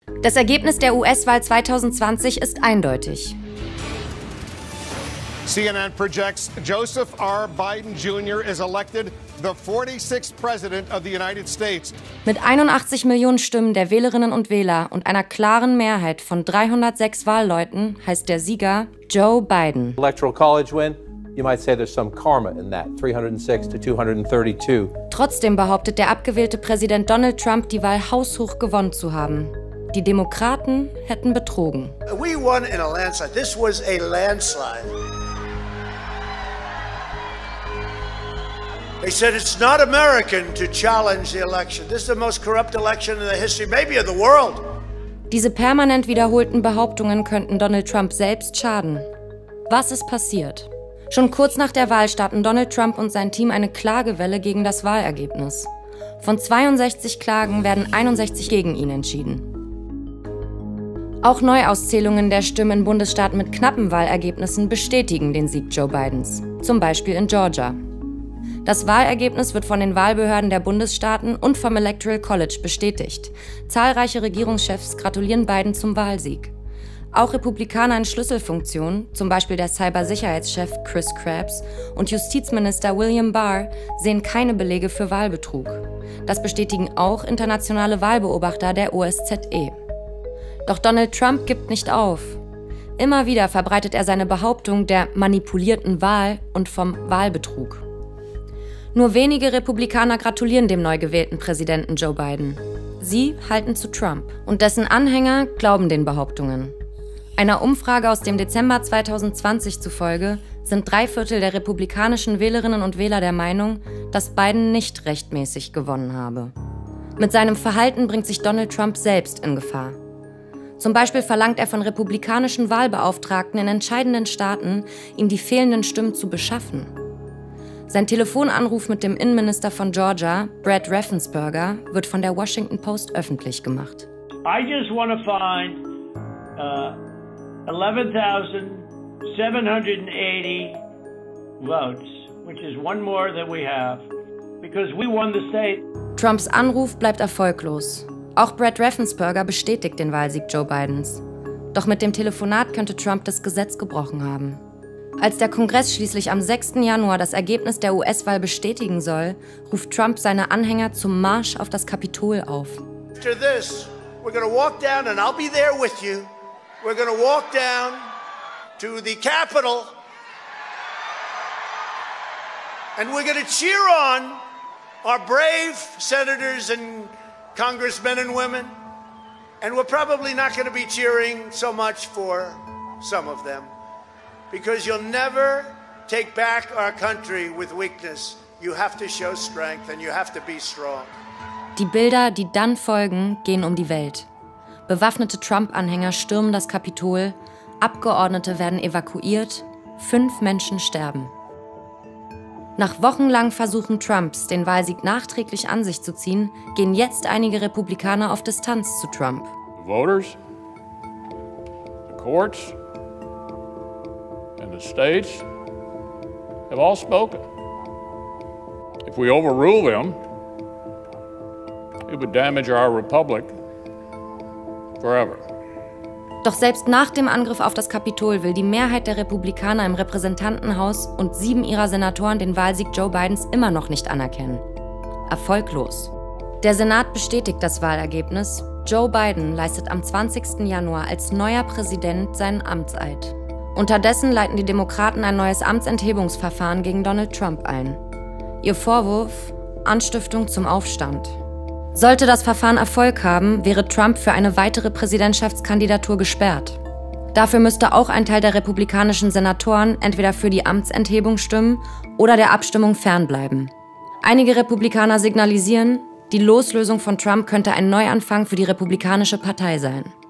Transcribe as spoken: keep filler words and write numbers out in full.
Das Ergebnis der U S-Wahl zweitausendzwanzig ist eindeutig. C N N projects Joseph R. Biden Junior is elected the forty-sixth President of the United States. Mit einundachtzig Millionen Stimmen der Wählerinnen und Wähler und einer klaren Mehrheit von dreihundertsechs Wahlleuten heißt der Sieger Joe Biden. Electoral College win. You might say there's some karma in that, three hundred six to two hundred thirty-two. Trotzdem behauptet der abgewählte Präsident Donald Trump, die Wahl haushoch gewonnen zu haben. Die Demokraten hätten betrogen. We won in a landslide. This was a landslide. They said it's not American to challenge the election. This is the most corrupt election in the history, maybe of the world. Diese permanent wiederholten Behauptungen könnten Donald Trump selbst schaden. Was ist passiert? Schon kurz nach der Wahl starten Donald Trump und sein Team eine Klagewelle gegen das Wahlergebnis. Von zweiundsechzig Klagen werden einundsechzig gegen ihn entschieden. Auch Neuauszählungen der Stimmen in Bundesstaaten mit knappen Wahlergebnissen bestätigen den Sieg Joe Bidens, zum Beispiel in Georgia. Das Wahlergebnis wird von den Wahlbehörden der Bundesstaaten und vom Electoral College bestätigt. Zahlreiche Regierungschefs gratulieren Biden zum Wahlsieg. Auch Republikaner in Schlüsselfunktionen, zum Beispiel der Cybersicherheitschef Chris Krebs und Justizminister William Barr, sehen keine Belege für Wahlbetrug. Das bestätigen auch internationale Wahlbeobachter der O S Z E. Doch Donald Trump gibt nicht auf. Immer wieder verbreitet er seine Behauptung der manipulierten Wahl und vom Wahlbetrug. Nur wenige Republikaner gratulieren dem neu gewählten Präsidenten Joe Biden. Sie halten zu Trump und dessen Anhänger glauben den Behauptungen. Einer Umfrage aus dem Dezember zweitausendzwanzig zufolge sind drei Viertel der republikanischen Wählerinnen und Wähler der Meinung, dass Biden nicht rechtmäßig gewonnen habe. Mit seinem Verhalten bringt sich Donald Trump selbst in Gefahr. Zum Beispiel verlangt er von republikanischen Wahlbeauftragten in entscheidenden Staaten, ihm die fehlenden Stimmen zu beschaffen. Sein Telefonanruf mit dem Innenminister von Georgia, Brad Raffensperger, wird von der Washington Post öffentlich gemacht. I just want to find uh, eleven thousand seven hundred eighty votes, which is one more than we have, because we won the state. Trumps Anruf bleibt erfolglos. Auch Brad Raffensperger bestätigt den Wahlsieg Joe Bidens. Doch mit dem Telefonat könnte Trump das Gesetz gebrochen haben. Als der Kongress schließlich am sechsten Januar das Ergebnis der U S-Wahl bestätigen soll, ruft Trump seine Anhänger zum Marsch auf das Kapitol auf. After this, we're going to walk down and I'll be there with you. We're going to walk down to the Capitol and we're going to cheer on our brave senators and congressmen and women. And we're probably not going to be cheering so much for some of them. Because you'll never take back our country with weakness. You have to show strength and you have to be strong. Die Bilder, die dann folgen, gehen um die Welt. Bewaffnete Trump-Anhänger stürmen das Kapitol, Abgeordnete werden evakuiert, fünf Menschen sterben. Nach wochenlangen Versuchen Trumps, den Wahlsieg nachträglich an sich zu ziehen, gehen jetzt einige Republikaner auf Distanz zu Trump. The voters, the courts, and the states have all spoken. If we overrule them, it would damage our republic forever. Doch selbst nach dem Angriff auf das Kapitol will die Mehrheit der Republikaner im Repräsentantenhaus und sieben ihrer Senatoren den Wahlsieg Joe Bidens immer noch nicht anerkennen. Erfolglos. Der Senat bestätigt das Wahlergebnis. Joe Biden leistet am zwanzigsten Januar als neuer Präsident seinen Amtseid. Unterdessen leiten die Demokraten ein neues Amtsenthebungsverfahren gegen Donald Trump ein. Ihr Vorwurf: Anstiftung zum Aufstand. Sollte das Verfahren Erfolg haben, wäre Trump für eine weitere Präsidentschaftskandidatur gesperrt. Dafür müsste auch ein Teil der republikanischen Senatoren entweder für die Amtsenthebung stimmen oder der Abstimmung fernbleiben. Einige Republikaner signalisieren, die Loslösung von Trump könnte ein Neuanfang für die Republikanische Partei sein.